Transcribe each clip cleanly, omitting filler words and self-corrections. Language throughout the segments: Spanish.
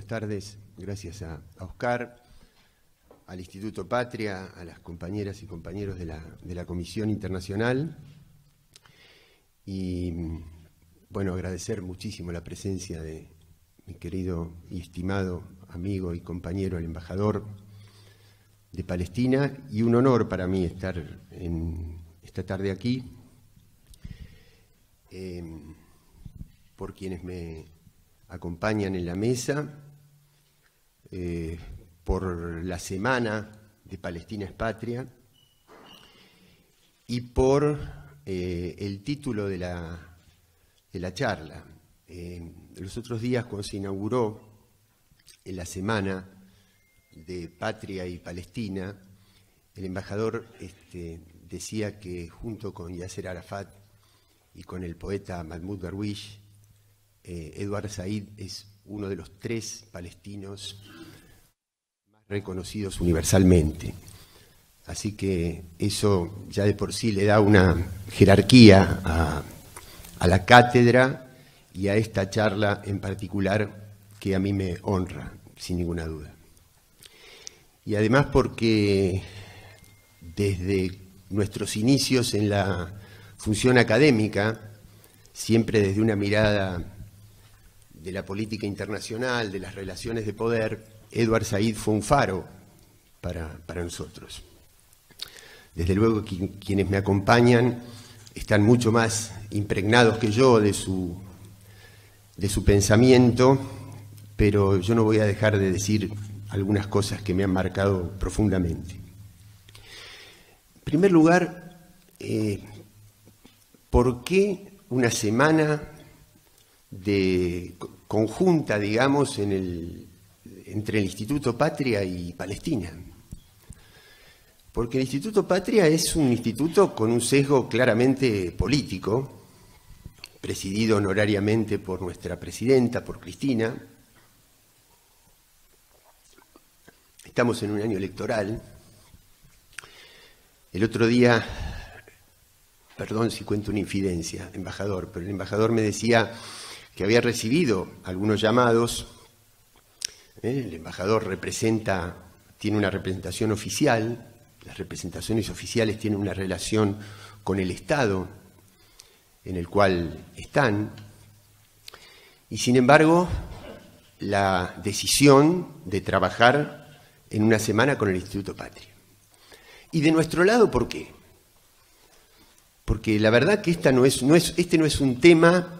buenas tardes. Gracias a Oscar, al Instituto Patria, a las compañeras y compañeros de la Comisión Internacional. Y, bueno, agradecer muchísimo la presencia de mi querido y estimado amigo y compañero, el embajador de Palestina, y un honor para mí estar esta tarde aquí, por quienes me acompañan en la mesa, por la Semana de Palestina es Patria y por el título de la charla. Los otros días, cuando se inauguró en la Semana de Patria y Palestina, el embajador decía que junto con Yasser Arafat y con el poeta Mahmoud Darwish, Edward Said es uno de los 3 palestinos más reconocidos universalmente. Así que eso ya de por sí le da una jerarquía a la cátedra y a esta charla en particular que a mí me honra, sin ninguna duda. Y además porque desde nuestros inicios en la función académica, siempre desde una mirada de la política internacional, de las relaciones de poder, Edward Said fue un faro para nosotros. Desde luego quienes me acompañan están mucho más impregnados que yo de su pensamiento, pero yo no voy a dejar de decir algunas cosas que me han marcado profundamente. En primer lugar, ¿por qué una semana conjunta, digamos, entre el Instituto Patria y Palestina? Porque el Instituto Patria es un instituto con un sesgo claramente político, presidido honorariamente por nuestra presidenta, por Cristina. Estamos en un año electoral. El otro día, perdón si cuento una infidencia, embajador, pero el embajador me decía que había recibido algunos llamados. El embajador tiene una representación oficial. Las representaciones oficiales tienen una relación con el Estado en el cual están. Y sin embargo, la decisión de trabajar en una semana con el Instituto Patria. Y de nuestro lado, ¿por qué? Porque la verdad que este no es un tema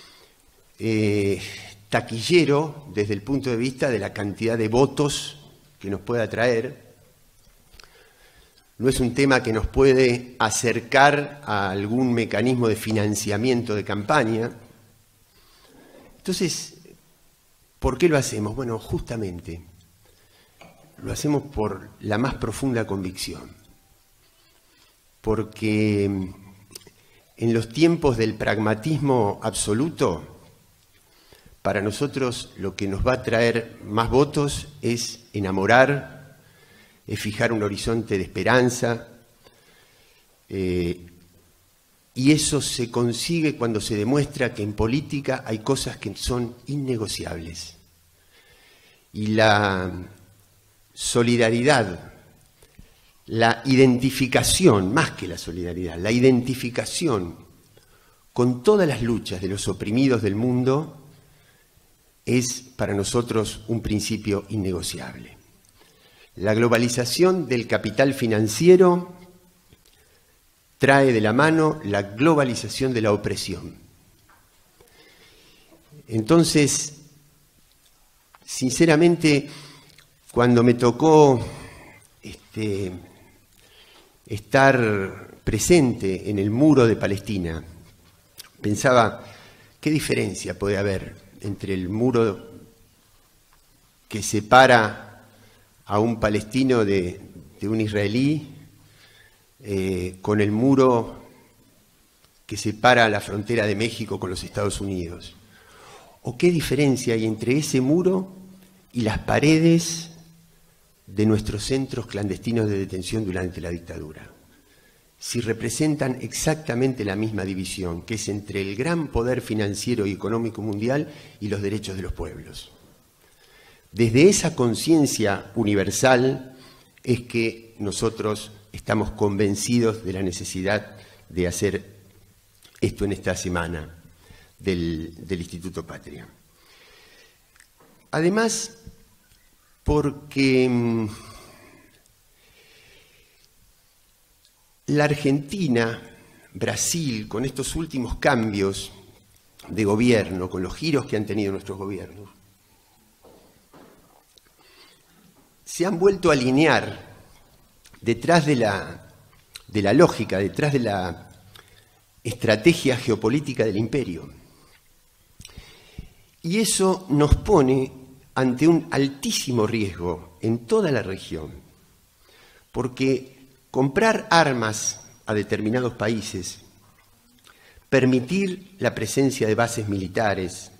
taquillero desde el punto de vista de la cantidad de votos que nos pueda traer. No es un tema que nos puede acercar a algún mecanismo de financiamiento de campaña. Entonces, ¿por qué lo hacemos? Bueno, justamente lo hacemos por la más profunda convicción. Porque en los tiempos del pragmatismo absoluto, para nosotros lo que nos va a traer más votos es enamorar, es fijar un horizonte de esperanza, y eso se consigue cuando se demuestra que en política hay cosas que son innegociables. Y la solidaridad, la identificación, más que la solidaridad, la identificación con todas las luchas de los oprimidos del mundo es para nosotros un principio innegociable. La globalización del capital financiero trae de la mano la globalización de la opresión. Entonces, sinceramente, cuando me tocó estar presente en el muro de Palestina, pensaba, ¿qué diferencia puede haber entre el muro que separa a un palestino de un israelí con el muro que separa la frontera de México con los Estados Unidos? ¿O qué diferencia hay entre ese muro y las paredes de nuestros centros clandestinos de detención durante la dictadura? Si representan exactamente la misma división, que es entre el gran poder financiero y económico mundial y los derechos de los pueblos. Desde esa conciencia universal es que nosotros estamos convencidos de la necesidad de hacer esto en esta semana del Instituto Patria. Además, porque la Argentina, Brasil, con estos últimos cambios de gobierno, con los giros que han tenido nuestros gobiernos, se han vuelto a alinear detrás de la lógica, detrás de la estrategia geopolítica del imperio. Y eso nos pone ante un altísimo riesgo en toda la región, porque comprar armas a determinados países, permitir la presencia de bases militares,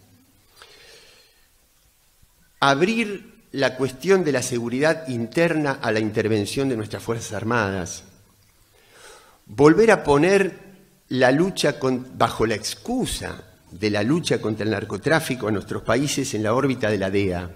abrir la cuestión de la seguridad interna a la intervención de nuestras Fuerzas Armadas, volver a poner la lucha bajo la excusa de la lucha contra el narcotráfico a nuestros países en la órbita de la DEA,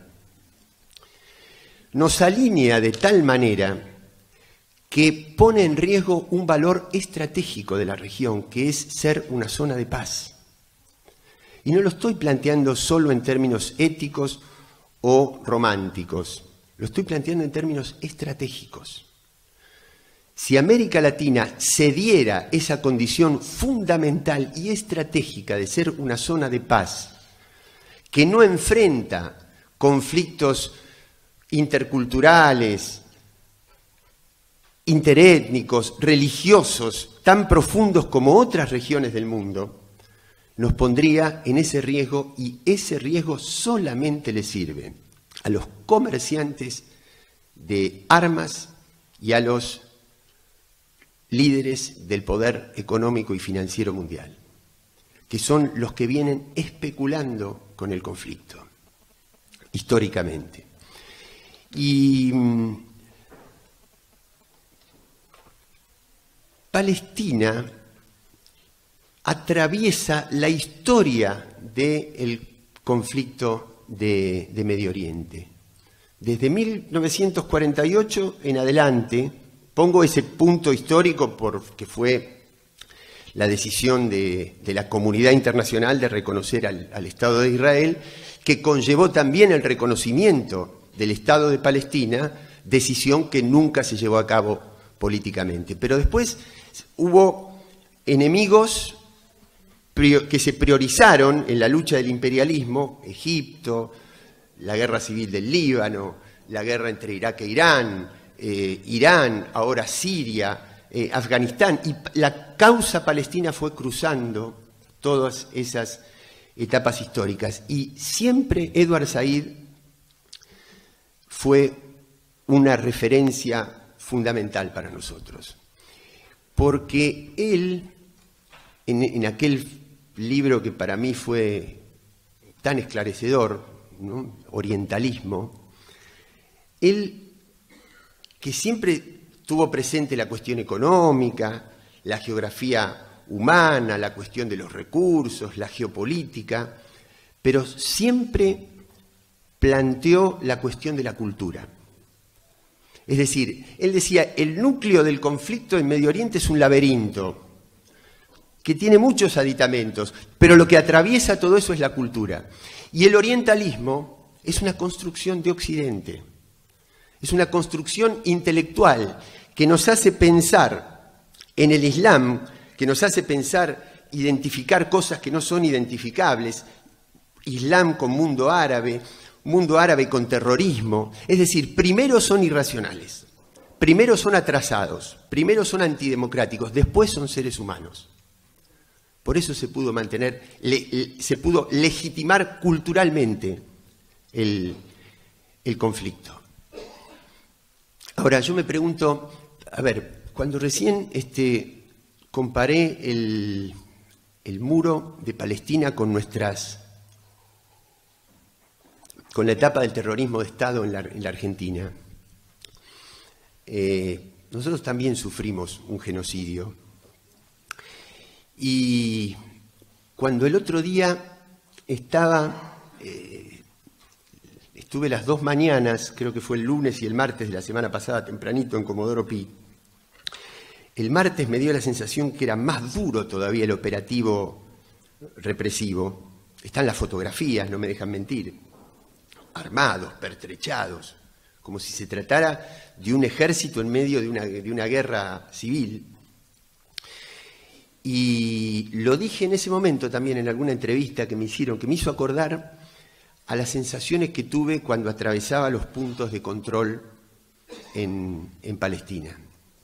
nos alinea de tal manera que pone en riesgo un valor estratégico de la región, que es ser una zona de paz. Y no lo estoy planteando solo en términos éticos o románticos, lo estoy planteando en términos estratégicos. Si América Latina cediera esa condición fundamental y estratégica de ser una zona de paz, que no enfrenta conflictos interculturales, interétnicos, religiosos, tan profundos como otras regiones del mundo, nos pondría en ese riesgo, y ese riesgo solamente le sirve a los comerciantes de armas y a los líderes del poder económico y financiero mundial, que son los que vienen especulando con el conflicto, históricamente. Y Palestina atraviesa la historia del conflicto de Medio Oriente. Desde 1948 en adelante, pongo ese punto histórico porque fue la decisión de la comunidad internacional de reconocer al Estado de Israel, que conllevó también el reconocimiento del Estado de Palestina, decisión que nunca se llevó a cabo políticamente. Pero después hubo enemigos que se priorizaron en la lucha del imperialismo: Egipto, la guerra civil del Líbano, la guerra entre Irak e Irán, Irán, ahora Siria, Afganistán, y la causa palestina fue cruzando todas esas etapas históricas. Y siempre Edward Said fue una referencia fundamental para nosotros, porque él, en aquel libro que para mí fue tan esclarecedor, ¿no?, Orientalismo, él, que siempre tuvo presente la cuestión económica, la geografía humana, la cuestión de los recursos, la geopolítica, pero siempre planteó la cuestión de la cultura. Es decir, él decía, el núcleo del conflicto en Medio Oriente es un laberinto que tiene muchos aditamentos, pero lo que atraviesa todo eso es la cultura. Y el orientalismo es una construcción de Occidente, es una construcción intelectual que nos hace pensar en el Islam, que nos hace pensar, identificar cosas que no son identificables, Islam con mundo árabe con terrorismo. Es decir, primero son irracionales, primero son atrasados, primero son antidemocráticos, después son seres humanos. Por eso se pudo mantener, se pudo legitimar culturalmente el conflicto. Ahora, yo me pregunto, a ver, cuando recién comparé el muro de Palestina con la etapa del terrorismo de Estado en la Argentina, nosotros también sufrimos un genocidio. Y cuando el otro día estaba estuve las 2 mañanas, creo que fue el lunes y el martes de la semana pasada, tempranito en Comodoro Pi. El martes me dio la sensación que era más duro todavía el operativo represivo. Están las fotografías, no me dejan mentir. Armados, pertrechados, como si se tratara de un ejército en medio de una guerra civil. Y lo dije en ese momento también en alguna entrevista que me hicieron, que me hizo acordar a las sensaciones que tuve cuando atravesaba los puntos de control en Palestina.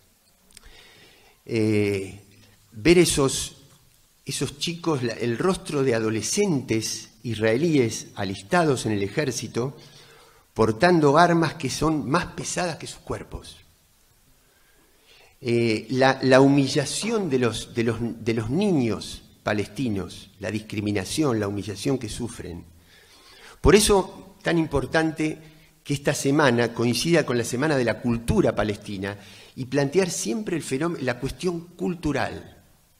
Ver esos chicos, el rostro de adolescentes israelíes alistados en el ejército, portando armas que son más pesadas que sus cuerpos. La humillación de los niños palestinos, la discriminación, la humillación que sufren. Por eso, tan importante que esta semana coincida con la Semana de la Cultura Palestina y plantear siempre el fenómeno, la cuestión cultural.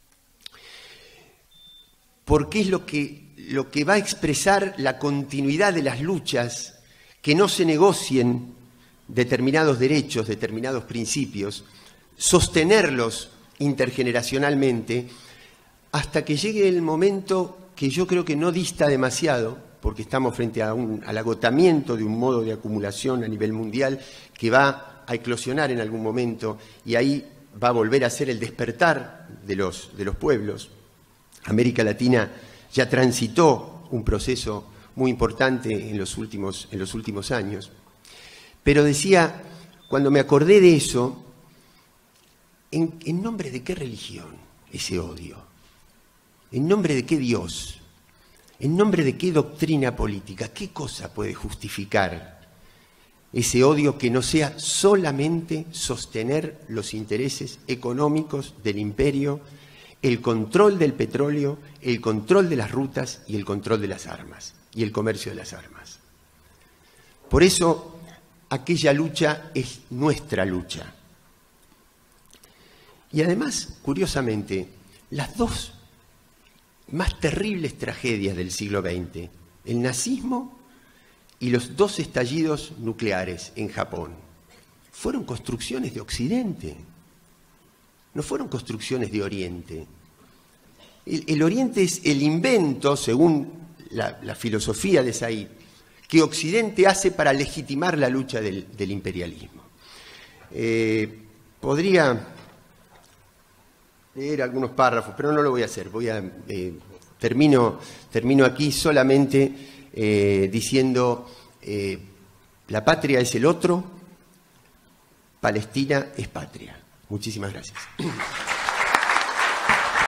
Porque es lo que va a expresar la continuidad de las luchas, que no se negocien determinados derechos, determinados principios, sostenerlos intergeneracionalmente hasta que llegue el momento que yo creo que no dista demasiado, porque estamos frente al agotamiento de un modo de acumulación a nivel mundial que va a eclosionar en algún momento y ahí va a volver a ser el despertar de los pueblos. América Latina ya transitó un proceso muy importante en los últimos años. Pero decía, cuando me acordé de eso, ¿en nombre de qué religión ese odio? ¿En nombre de qué Dios? ¿En nombre de qué doctrina política? ¿Qué cosa puede justificar ese odio que no sea solamente sostener los intereses económicos del imperio, el control del petróleo, el control de las rutas y el control de las armas y el comercio de las armas? Por eso, aquella lucha es nuestra lucha. Y además, curiosamente, las dos más terribles tragedias del siglo XX, el nazismo y los 2 estallidos nucleares en Japón, fueron construcciones de Occidente, no fueron construcciones de Oriente. El Oriente es el invento, según la filosofía de Said, que Occidente hace para legitimar la lucha del imperialismo. Podría leer algunos párrafos, pero no lo voy a hacer. Termino aquí solamente diciendo, la patria es el otro, Palestina es patria. Muchísimas gracias.